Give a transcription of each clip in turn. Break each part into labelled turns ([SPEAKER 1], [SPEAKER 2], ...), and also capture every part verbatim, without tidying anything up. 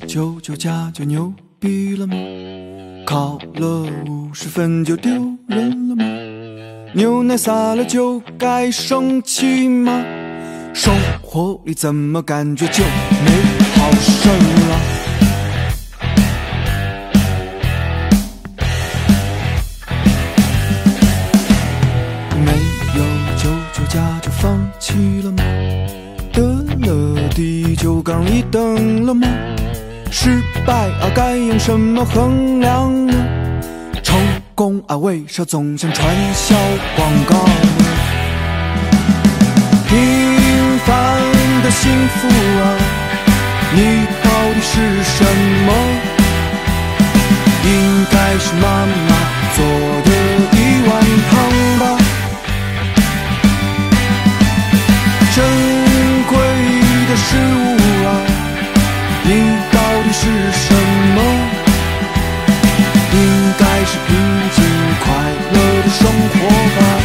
[SPEAKER 1] 九九加就牛逼了吗？考了五十分就丢人了吗？牛奶洒了就该生气吗？生活里怎么感觉就没好事了？没有九九加就放弃了吗？得了第九杠一等了吗？失败啊该用什么衡量呢？成功啊为啥总像传销广告呢？平凡的幸福啊，你到底是什么？应该是妈妈做的一碗汤吧。珍贵的事物啊，你到底是什么？应该是平静快乐的生活吧。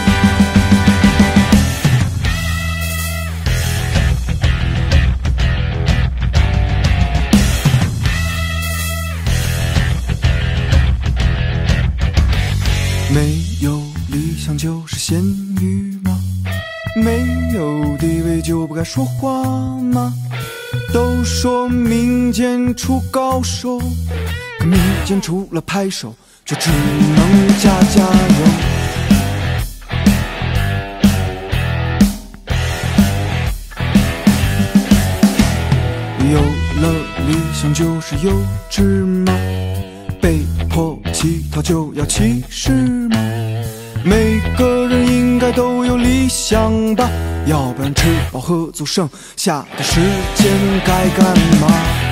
[SPEAKER 1] 没有理想就是咸鱼吗？没有地位就不该说话吗？都说民间出高手，可民间除了拍手就只能加加油。有了理想就是幼稚吗？被迫乞讨就要歧视吗？每个人应该都有理想吧，要不然吃饱喝足剩下的时间该干嘛？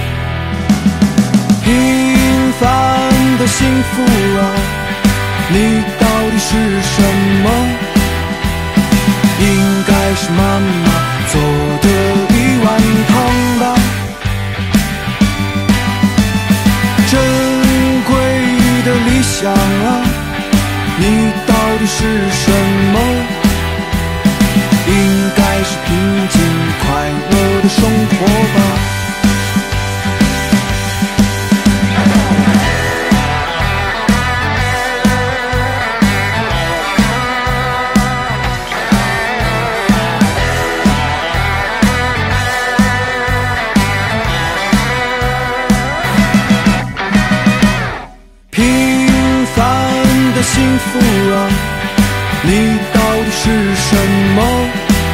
[SPEAKER 1] 平凡的幸福啊，你到底是什么？应该是妈妈做的一碗汤吧。珍贵的理想啊，你到底是什么？应该是平静快乐的生活吧。平凡的幸福啊，你到底是什么？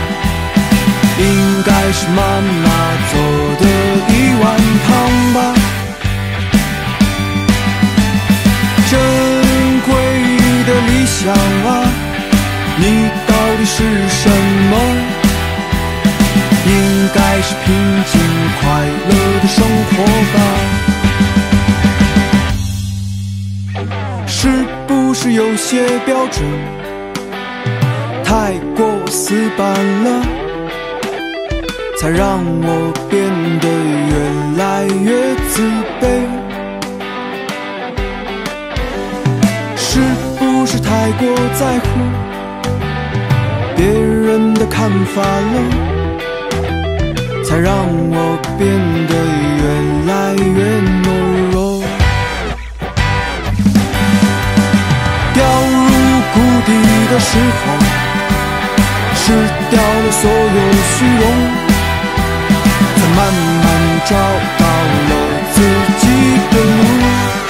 [SPEAKER 1] 应该是妈妈做的一碗汤吧。珍贵的理想啊，你到底是什么？应该是平静快乐的生活吧。是不是有些标准太过死板了，才让我变得越来越自卑？是不是太过在乎别人的看法了，才让我变得越来越懦弱？掉入谷底的时候，失掉了所有虚荣，才慢慢找到了自己的路。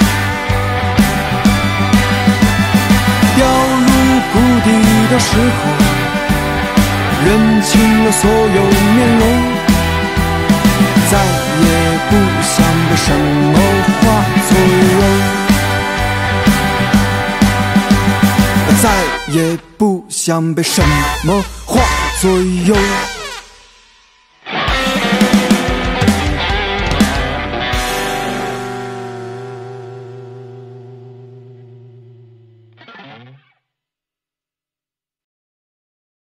[SPEAKER 1] 掉入谷底的时候，认清了所有面容，再也不想被什么话左右，再也不想被什么话左右。